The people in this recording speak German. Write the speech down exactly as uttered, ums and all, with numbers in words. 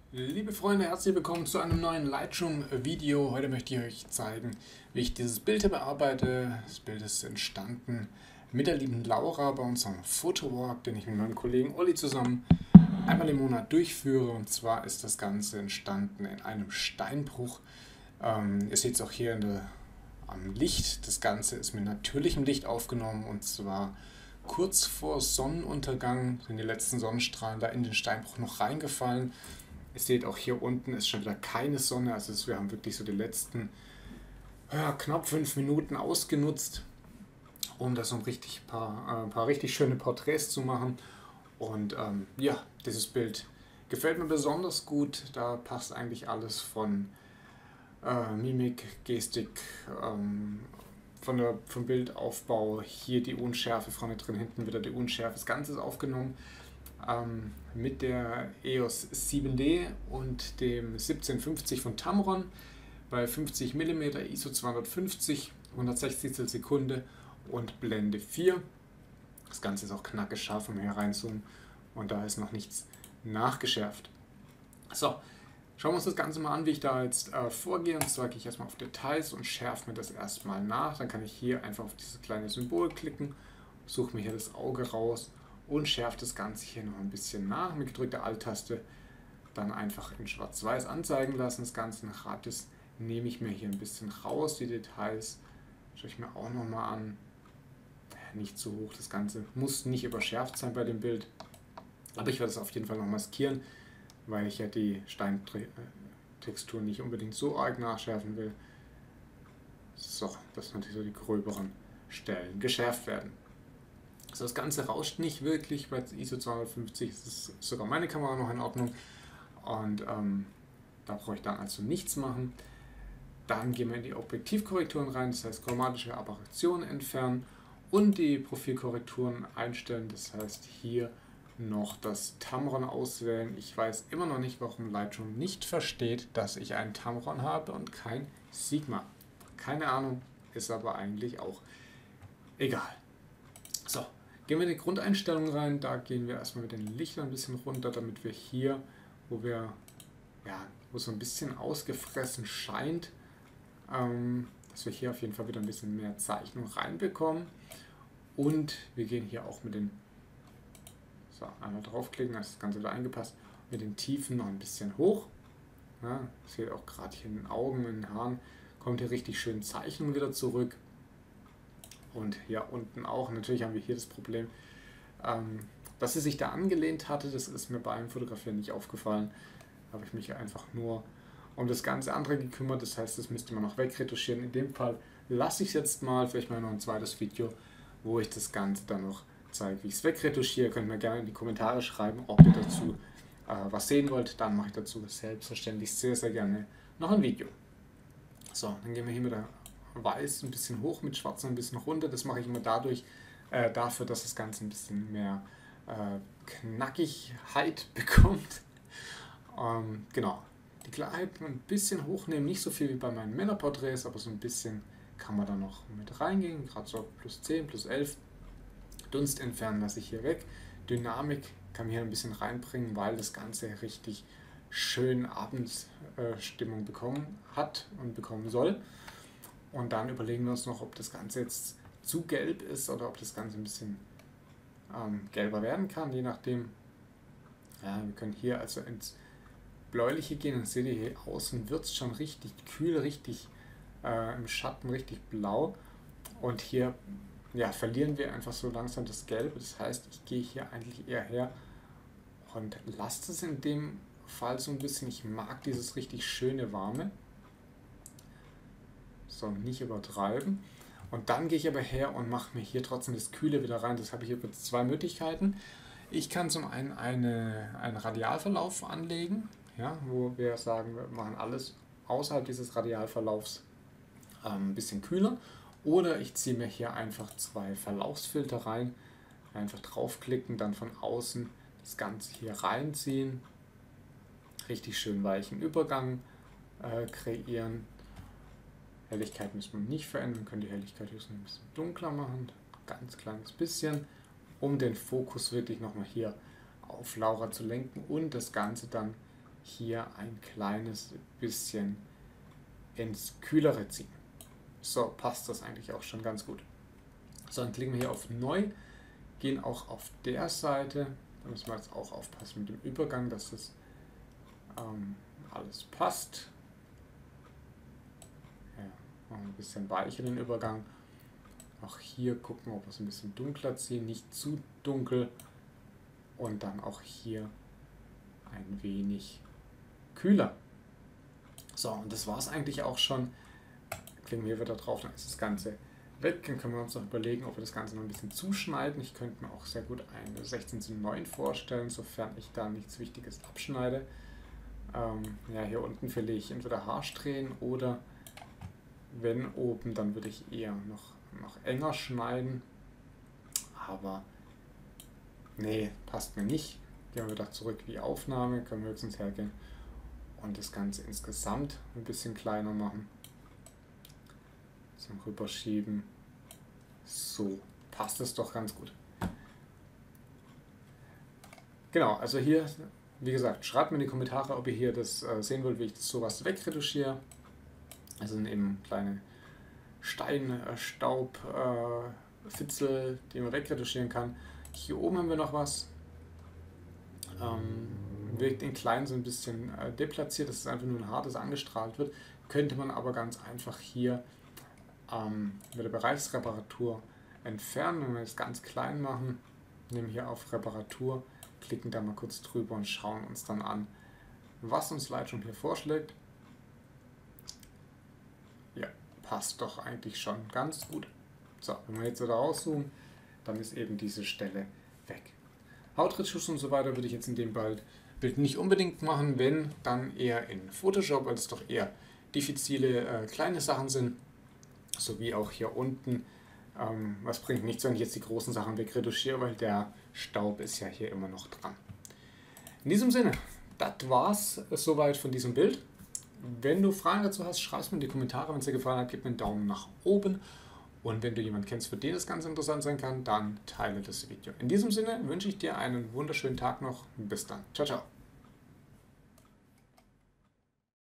Liebe Freunde, herzlich willkommen zu einem neuen Lightroom-Video. Heute möchte ich euch zeigen, wie ich dieses Bild hier bearbeite. Das Bild ist entstanden mit der lieben Laura bei unserem Photowalk, den ich mit meinem Kollegen Olli zusammen einmal im Monat durchführe. Und zwar ist das Ganze entstanden in einem Steinbruch. Ähm, ihr seht es auch hier in der, am Licht. Das Ganze ist mit natürlichem Licht aufgenommen, und zwar kurz vor Sonnenuntergang sind die letzten Sonnenstrahlen da in den Steinbruch noch reingefallen. Ihr seht auch hier unten ist schon wieder keine Sonne, also wir haben wirklich so die letzten ja, knapp fünf Minuten ausgenutzt, um da so ein richtig paar, äh, ein paar richtig schöne Porträts zu machen. Und ähm, ja, dieses Bild gefällt mir besonders gut. Da passt eigentlich alles von äh, Mimik, Gestik, ähm, von der, vom Bildaufbau, hier die Unschärfe vorne drin, hinten wieder die Unschärfe. Das Ganze ist aufgenommen ähm, mit der E O S sieben D und dem siebzehnhundertfünfzig von Tamron bei fünfzig Millimeter, I S O zweihundertfünfzig, hundertsechzig Sekunde und Blende vier. Das Ganze ist auch knackig scharf, wenn wir hier reinzoomen, und da ist noch nichts nachgeschärft. So, schauen wir uns das Ganze mal an, wie ich da jetzt äh, vorgehe. Und zwar gehe ich erstmal auf Details und schärfe mir das erstmal nach. Dann kann ich hier einfach auf dieses kleine Symbol klicken, suche mir hier das Auge raus und schärfe das Ganze hier noch ein bisschen nach. Mit gedrückter Alt-Taste dann einfach in Schwarz-Weiß anzeigen lassen. Das Ganze nach Radius nehme ich mir hier ein bisschen raus. Die Details schaue ich mir auch nochmal an. Nicht zu hoch, das Ganze muss nicht überschärft sein bei dem Bild. Aber ich werde es auf jeden Fall noch maskieren, weil ich ja die Steintextur nicht unbedingt so arg nachschärfen will. So, dass natürlich so die gröberen Stellen geschärft werden. Also das Ganze rauscht nicht wirklich, bei I S O zweihundertfünfzig ist sogar meine Kamera noch in Ordnung, und ähm, da brauche ich dann also nichts machen. Dann gehen wir in die Objektivkorrekturen rein, das heißt chromatische Aberrationen entfernen und die Profilkorrekturen einstellen, das heißt hier noch das Tamron auswählen. Ich weiß immer noch nicht, warum Lightroom nicht versteht, dass ich einen Tamron habe und kein Sigma. Keine Ahnung, ist aber eigentlich auch egal. So, gehen wir in die Grundeinstellungen rein. Da gehen wir erstmal mit den Lichtern ein bisschen runter, damit wir hier, wo wir, ja, wo so ein bisschen ausgefressen scheint, ähm, dass wir hier auf jeden Fall wieder ein bisschen mehr Zeichnung reinbekommen. Und wir gehen hier auch mit den, so, einmal draufklicken, dann ist das Ganze wieder eingepasst, mit den Tiefen noch ein bisschen hoch. Ja, seht auch gerade hier in den Augen, in den Haaren, kommt hier richtig schön Zeichnung wieder zurück. Und hier unten auch. Natürlich haben wir hier das Problem, ähm, dass sie sich da angelehnt hatte. Das ist mir beim Fotografieren nicht aufgefallen. Da habe ich mich einfach nur um das ganze andere gekümmert. Das heißt, das müsste man noch wegretuschieren. In dem Fall lasse ich es jetzt mal. Vielleicht mal noch ein zweites Video, wo ich das Ganze dann noch zeige, wie ich es wegretuschiere. Könnt mir gerne in die Kommentare schreiben, ob ihr dazu äh, was sehen wollt. Dann mache ich dazu selbstverständlich sehr, sehr gerne noch ein Video. So, dann gehen wir hier mit der Weiß ein bisschen hoch, mit Schwarz ein bisschen runter. Das mache ich immer dadurch, äh, dafür, dass das Ganze ein bisschen mehr äh, Knackigkeit bekommt. Ähm, genau, die Klarheit ein bisschen hochnehmen, nicht so viel wie bei meinen Männerporträts, aber so ein bisschen kann man da noch mit reingehen, gerade so plus zehn, plus elf. Dunst entfernen lasse ich hier weg. Dynamik kann man hier ein bisschen reinbringen, weil das Ganze richtig schön Abendstimmung bekommen hat und bekommen soll. Und dann überlegen wir uns noch, ob das Ganze jetzt zu gelb ist oder ob das Ganze ein bisschen ähm, gelber werden kann, je nachdem. Ja, wir können hier also ins Bläuliche gehen, und seht ihr, hier außen wird es schon richtig kühl, richtig äh, im Schatten, richtig blau. Und hier ja, verlieren wir einfach so langsam das Gelbe. Das heißt, ich gehe hier eigentlich eher her und lasse es in dem Fall so ein bisschen. Ich mag dieses richtig schöne Warme. So, nicht übertreiben. Und dann gehe ich aber her und mache mir hier trotzdem das Kühle wieder rein. Das habe ich hier zwei Möglichkeiten. Ich kann zum einen eine, einen Radialverlauf anlegen, ja, wo wir sagen, wir machen alles außerhalb dieses Radialverlaufs ähm, ein bisschen kühler. Oder ich ziehe mir hier einfach zwei Verlaufsfilter rein. Einfach draufklicken, dann von außen das Ganze hier reinziehen. Richtig schön weichen Übergang äh, kreieren. Helligkeit müssen wir nicht verändern, können die Helligkeit höchstens ein bisschen dunkler machen, ganz kleines bisschen, um den Fokus wirklich nochmal hier auf Laura zu lenken und das Ganze dann hier ein kleines bisschen ins Kühlere ziehen. So, passt das eigentlich auch schon ganz gut. So, dann klicken wir hier auf Neu, gehen auch auf der Seite. Da müssen wir jetzt auch aufpassen mit dem Übergang, dass das ähm, alles passt. Ja, machen wir ein bisschen weicher den Übergang. Auch hier gucken, ob wir es ein bisschen dunkler ziehen, nicht zu dunkel. Und dann auch hier ein wenig kühler. So, und das war es eigentlich auch schon. Klicken wir wieder drauf, dann ist das Ganze weg. Dann können wir uns noch überlegen, ob wir das Ganze noch ein bisschen zuschneiden. Ich könnte mir auch sehr gut eine sechzehn zu neun vorstellen, sofern ich da nichts Wichtiges abschneide. Ähm, ja, hier unten verlege ich entweder Haarsträhnen oder wenn oben, dann würde ich eher noch, noch enger schneiden. Aber nee, passt mir nicht. Gehen wir wieder zurück wie Aufnahme, können wir höchstens hergehen und das Ganze insgesamt ein bisschen kleiner machen. Zum Rüberschieben. So, passt es doch ganz gut. Genau, also hier, wie gesagt, schreibt mir in die Kommentare, ob ihr hier das äh, sehen wollt, wie ich das sowas wegretuschiere. Also sind eben kleine Stein, äh, Staub, äh, Fitzel, die man wegretuschieren kann. Hier oben haben wir noch was. Ähm, wirkt in klein so ein bisschen äh, deplatziert, das ist einfach nur ein Haar, das angestrahlt wird. Könnte man aber ganz einfach hier ähm, mit der Bereichsreparatur entfernen. Wenn wir es ganz klein machen, nehmen hier auf Reparatur, klicken da mal kurz drüber und schauen uns dann an, was uns Lightroom hier vorschlägt. Ja, passt doch eigentlich schon ganz gut. So, wenn wir jetzt wieder rauszoomen, dann ist eben diese Stelle weg. Hautretusch und so weiter würde ich jetzt in dem Bild nicht unbedingt machen, wenn, dann eher in Photoshop, weil es doch eher diffizile äh, kleine Sachen sind, sowie auch hier unten. Ähm, was bringt nichts, wenn ich jetzt die großen Sachen wegretuschiere, weil der Staub ist ja hier immer noch dran. In diesem Sinne, das war's soweit von diesem Bild. Wenn du Fragen dazu hast, schreib es mir in die Kommentare. Wenn es dir gefallen hat, gib mir einen Daumen nach oben. Und wenn du jemanden kennst, für den das ganz interessant sein kann, dann teile das Video. In diesem Sinne wünsche ich dir einen wunderschönen Tag noch. Bis dann. Ciao, ciao.